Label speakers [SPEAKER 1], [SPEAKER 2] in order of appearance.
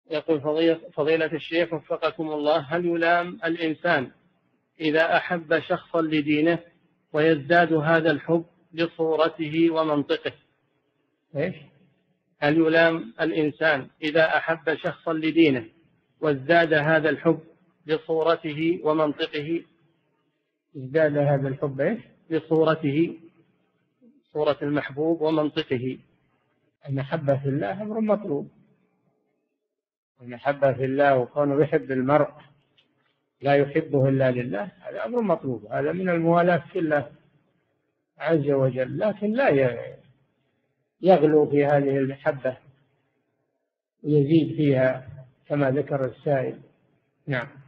[SPEAKER 1] يقول فضيلة الشيخ وفقكم الله، هل يلام الإنسان إذا أحب شخصا لدينه ويزداد هذا الحب لصورته ومنطقه؟
[SPEAKER 2] إيش؟
[SPEAKER 1] هل يلام الإنسان إذا أحب شخصا لدينه وازداد هذا الحب لصورته ومنطقه؟
[SPEAKER 2] ازداد هذا الحب إيش؟
[SPEAKER 1] لصورته، صورة المحبوب ومنطقه.
[SPEAKER 2] المحبة في الله أمر مطلوب، المحبة في الله وكونه يحب المرء لا يحبه إلا لله هذا أمر مطلوب، هذا من الموالاة في الله عز وجل، لكن لا يغلو في هذه المحبة ويزيد فيها كما ذكر السائل. نعم.